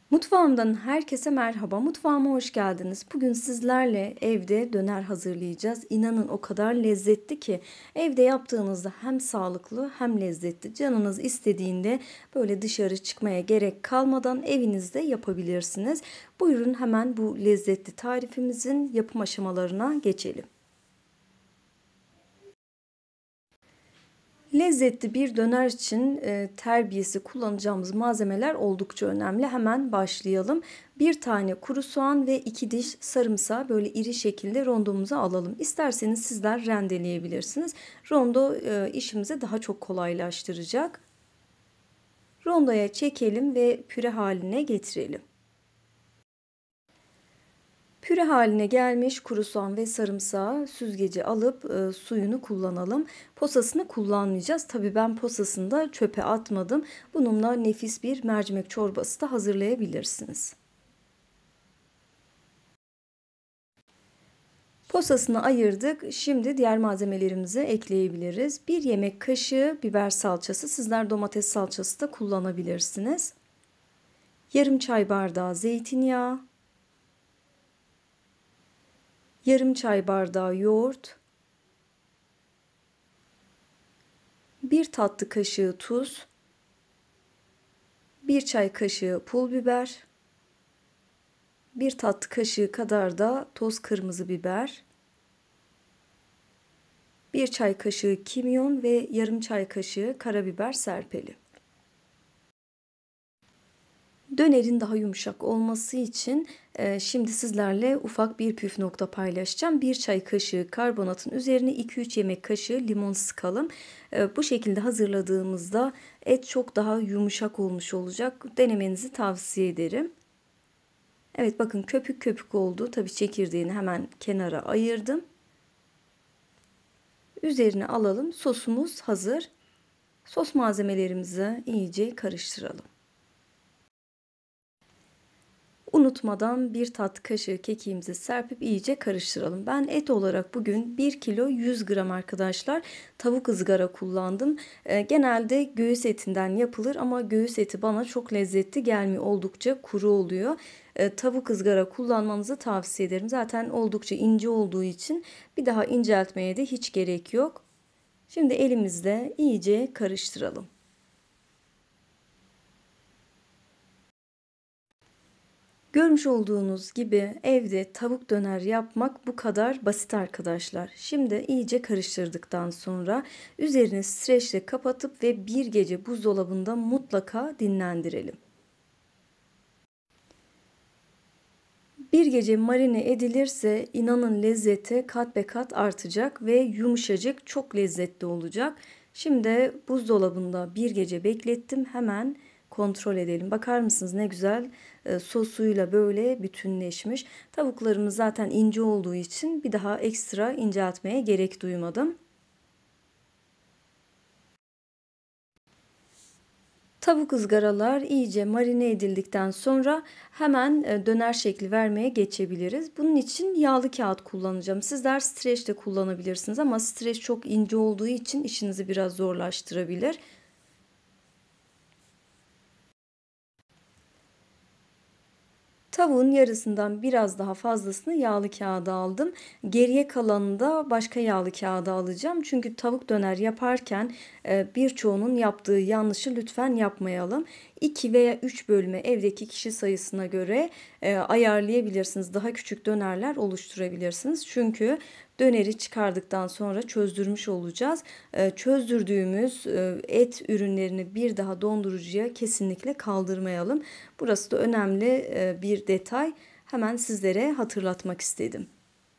Mutfağımdan herkese merhaba. Mutfağıma hoş geldiniz. Bugün sizlerle evde döner hazırlayacağız. İnanın o kadar lezzetli ki evde yaptığınızda hem sağlıklı hem lezzetli. Canınız istediğinde böyle dışarı çıkmaya gerek kalmadan evinizde yapabilirsiniz. Buyurun hemen bu lezzetli tarifimizin yapım aşamalarına geçelim. Lezzetli bir döner için terbiyesi kullanacağımız malzemeler oldukça önemli. Hemen başlayalım. Bir tane kuru soğan ve 2 diş sarımsağı böyle iri şekilde rondomuza alalım. İsterseniz sizler rendeleyebilirsiniz. Rondo işimizi daha çok kolaylaştıracak. Rondoya çekelim ve püre haline getirelim. Püre haline gelmiş kuru soğan ve sarımsağı süzgece alıp suyunu kullanalım. Posasını kullanmayacağız. Tabii ben posasını da çöpe atmadım. Bununla nefis bir mercimek çorbası da hazırlayabilirsiniz. Posasını ayırdık. Şimdi diğer malzemelerimizi ekleyebiliriz. 1 yemek kaşığı biber salçası. Sizler domates salçası da kullanabilirsiniz. Yarım çay bardağı zeytinyağı. Yarım çay bardağı yoğurt. 1 tatlı kaşığı tuz, 1 çay kaşığı pul biber, 1 tatlı kaşığı kadar da toz kırmızı biber, 1 çay kaşığı kimyon ve yarım çay kaşığı karabiber serpeli. Dönerin daha yumuşak olması için şimdi sizlerle ufak bir püf nokta paylaşacağım. 1 çay kaşığı karbonatın üzerine 2-3 yemek kaşığı limon sıkalım. Bu şekilde hazırladığımızda et çok daha yumuşak olmuş olacak. Denemenizi tavsiye ederim. Evet bakın köpük köpük oldu. Tabii çekirdeğini hemen kenara ayırdım. Üzerine alalım. Sosumuz hazır. Sos malzemelerimizi iyice karıştıralım. Unutmadan 1 tatlı kaşığı kekiğimizi serpip iyice karıştıralım. Ben et olarak bugün 1 kilo 100 gram arkadaşlar tavuk ızgara kullandım. Genelde göğüs etinden yapılır ama göğüs eti bana çok lezzetli gelmiyor. Oldukça kuru oluyor. Tavuk ızgara kullanmanızı tavsiye ederim. Zaten oldukça ince olduğu için bir daha inceltmeye de hiç gerek yok. Şimdi elimizle iyice karıştıralım. Görmüş olduğunuz gibi evde tavuk döner yapmak bu kadar basit arkadaşlar. Şimdi iyice karıştırdıktan sonra üzerini streçle kapatıp ve bir gece buzdolabında mutlaka dinlendirelim. Bir gece marine edilirse inanın lezzeti kat be kat artacak ve yumuşacık çok lezzetli olacak. Şimdi buzdolabında bir gece beklettim. Hemen kontrol edelim. Bakar mısınız ne güzel sosuyla böyle bütünleşmiş. Tavuklarımız zaten ince olduğu için bir daha ekstra inceltmeye gerek duymadım. Tavuk ızgaralar iyice marine edildikten sonra hemen döner şekli vermeye geçebiliriz. Bunun için yağlı kağıt kullanacağım. Sizler streç de kullanabilirsiniz ama streç çok ince olduğu için işinizi biraz zorlaştırabilir. Tavuğun yarısından biraz daha fazlasını yağlı kağıda aldım. Geriye kalanını da başka yağlı kağıda alacağım. Çünkü tavuk döner yaparken birçoğunun yaptığı yanlışı lütfen yapmayalım. 2 veya 3 bölüme evdeki kişi sayısına göre ayarlayabilirsiniz. Daha küçük dönerler oluşturabilirsiniz. Çünkü döneri çıkardıktan sonra çözdürmüş olacağız. Çözdürdüğümüz et ürünlerini bir daha dondurucuya kesinlikle kaldırmayalım. Burası da önemli bir detay. Hemen sizlere hatırlatmak istedim.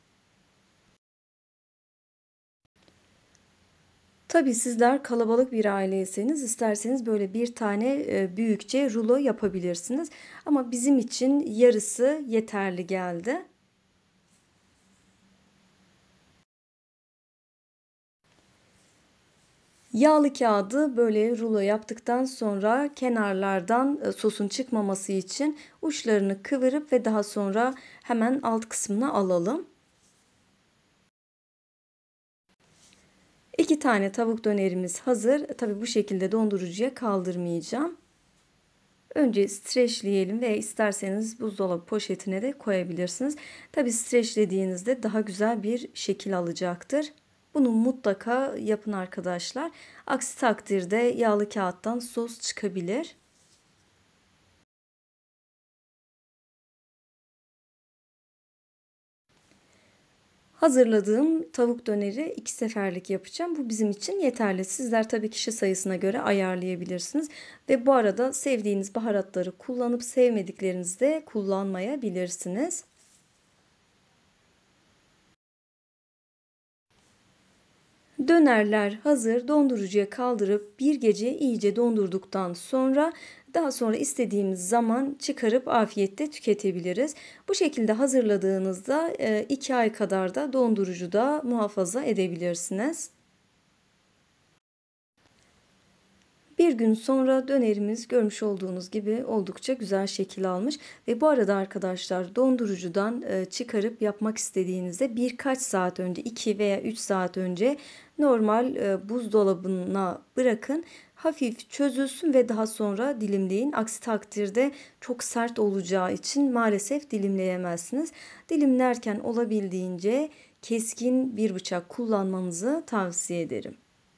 Tabii sizler kalabalık bir aileyseniz isterseniz böyle bir tane büyükçe rulo yapabilirsiniz. Ama bizim için yarısı yeterli geldi. Yağlı kağıdı böyle rulo yaptıktan sonra kenarlardan sosun çıkmaması için uçlarını kıvırıp ve daha sonra hemen alt kısmına alalım. 2 tane tavuk dönerimiz hazır. Tabii bu şekilde dondurucuya kaldırmayacağım. Önce streçleyelim ve isterseniz buzdolabı poşetine de koyabilirsiniz. Tabii streçlediğinizde daha güzel bir şekil alacaktır. Bunu mutlaka yapın arkadaşlar. Aksi takdirde yağlı kağıttan sos çıkabilir. Hazırladığım tavuk döneri 2 seferlik yapacağım. Bu bizim için yeterli. Sizler tabii kişi sayısına göre ayarlayabilirsiniz. Ve bu arada sevdiğiniz baharatları kullanıp sevmediklerinizi de kullanmayabilirsiniz. Dönerler hazır, dondurucuya kaldırıp bir gece iyice dondurduktan sonra daha sonra istediğimiz zaman çıkarıp afiyetle tüketebiliriz. Bu şekilde hazırladığınızda 2 ay kadar da dondurucuda muhafaza edebilirsiniz. Bir gün sonra dönerimiz görmüş olduğunuz gibi oldukça güzel şekil almış ve bu arada arkadaşlar dondurucudan çıkarıp yapmak istediğinizde birkaç saat önce 2 veya 3 saat önce normal buzdolabına bırakın. Hafif çözülsün ve daha sonra dilimleyin. Aksi takdirde çok sert olacağı için maalesef dilimleyemezsiniz. Dilimlerken olabildiğince keskin bir bıçak kullanmanızı tavsiye ederim.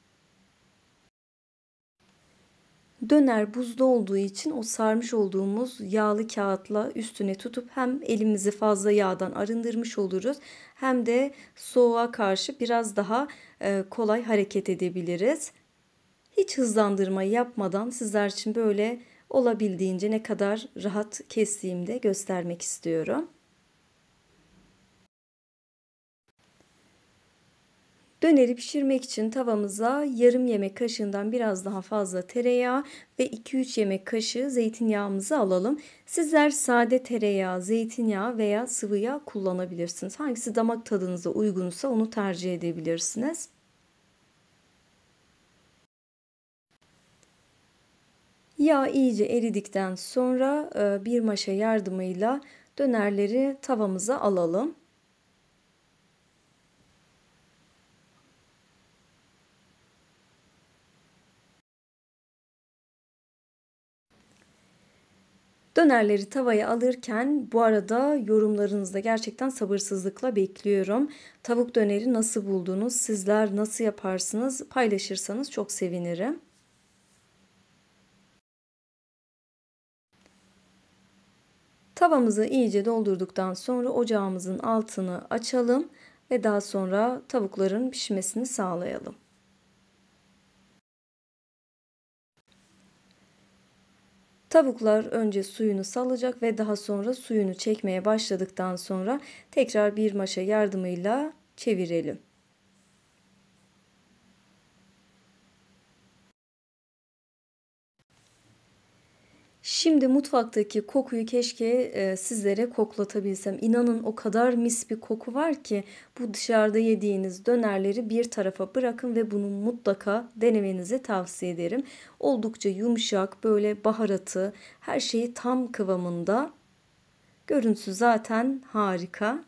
Döner buzda olduğu için o sarmış olduğumuz yağlı kağıtla üstüne tutup hem elimizi fazla yağdan arındırmış oluruz hem de soğuğa karşı biraz daha kolay hareket edebiliriz. Hiç hızlandırma yapmadan sizler için böyle olabildiğince ne kadar rahat kestiğimi de göstermek istiyorum. Döneri pişirmek için tavamıza yarım yemek kaşığından biraz daha fazla tereyağı ve 2-3 yemek kaşığı zeytinyağımızı alalım. Sizler sade tereyağı, zeytinyağı veya sıvı yağ kullanabilirsiniz. Hangisi damak tadınıza uygunsa onu tercih edebilirsiniz. Yağ iyice eridikten sonra bir maşa yardımıyla dönerleri tavamıza alalım. Dönerleri tavaya alırken bu arada yorumlarınızda gerçekten sabırsızlıkla bekliyorum. Tavuk döneri nasıl buldunuz? Sizler nasıl yaparsınız? Paylaşırsanız çok sevinirim. Tavamızı iyice doldurduktan sonra ocağımızın altını açalım ve daha sonra tavukların pişmesini sağlayalım. Tavuklar önce suyunu salacak ve daha sonra suyunu çekmeye başladıktan sonra tekrar bir maşa yardımıyla çevirelim. Şimdi mutfaktaki kokuyu keşke sizlere koklatabilsem. İnanın o kadar mis bir koku var ki bu dışarıda yediğiniz dönerleri bir tarafa bırakın ve bunu mutlaka denemenizi tavsiye ederim. Oldukça yumuşak, böyle baharatı, her şeyi tam kıvamında. Görüntüsü zaten harika.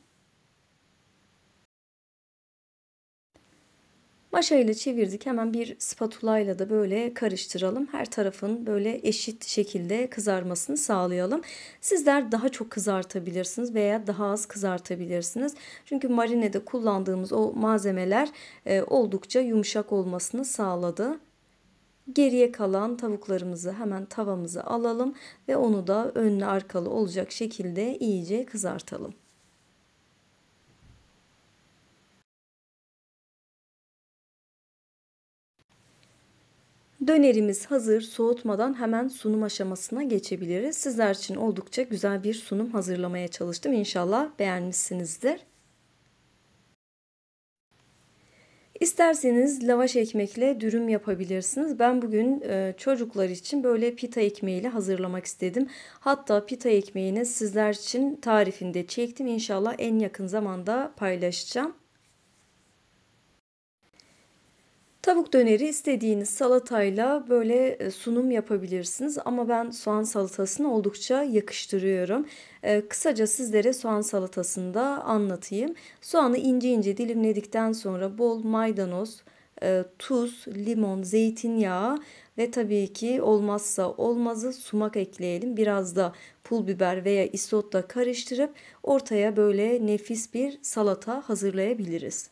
Maşayla çevirdik. Hemen bir spatula ile de böyle karıştıralım. Her tarafın böyle eşit şekilde kızarmasını sağlayalım. Sizler daha çok kızartabilirsiniz veya daha az kızartabilirsiniz. Çünkü marinede kullandığımız o malzemeler oldukça yumuşak olmasını sağladı. Geriye kalan tavuklarımızı hemen tavamıza alalım ve onu da önlü arkalı olacak şekilde iyice kızartalım. Dönerimiz hazır. Soğutmadan hemen sunum aşamasına geçebiliriz. Sizler için oldukça güzel bir sunum hazırlamaya çalıştım. İnşallah beğenmişsinizdir. İsterseniz lavaş ekmekle dürüm yapabilirsiniz. Ben bugün çocuklar için böyle pita ekmeğiyle hazırlamak istedim. Hatta pita ekmeğini sizler için tarifinde çektim. İnşallah en yakın zamanda paylaşacağım. Tavuk döneri istediğiniz salatayla böyle sunum yapabilirsiniz ama ben soğan salatasını oldukça yakıştırıyorum. Kısaca sizlere soğan salatasını da anlatayım. Soğanı ince ince dilimledikten sonra bol maydanoz, tuz, limon, zeytinyağı ve tabii ki olmazsa olmazı sumak ekleyelim. Biraz da pul biber veya isotla karıştırıp ortaya böyle nefis bir salata hazırlayabiliriz.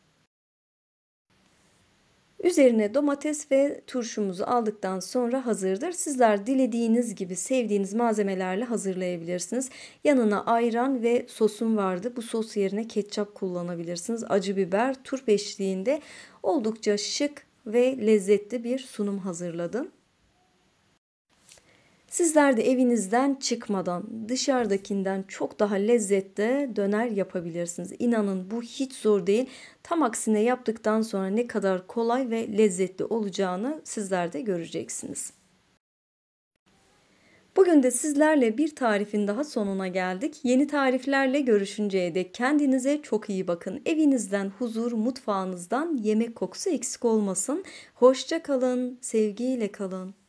Üzerine domates ve turşumuzu aldıktan sonra hazırdır. Sizler dilediğiniz gibi sevdiğiniz malzemelerle hazırlayabilirsiniz. Yanına ayran ve sosum vardı. Bu sos yerine ketçap kullanabilirsiniz. Acı biber, turp eşliğinde oldukça şık ve lezzetli bir sunum hazırladım. Sizler de evinizden çıkmadan dışarıdakinden çok daha lezzetli döner yapabilirsiniz. İnanın bu hiç zor değil. Tam aksine yaptıktan sonra ne kadar kolay ve lezzetli olacağını sizler de göreceksiniz. Bugün de sizlerle bir tarifin daha sonuna geldik. Yeni tariflerle görüşünceye dek kendinize çok iyi bakın. Evinizden huzur, mutfağınızdan yemek kokusu eksik olmasın. Hoşça kalın, sevgiyle kalın.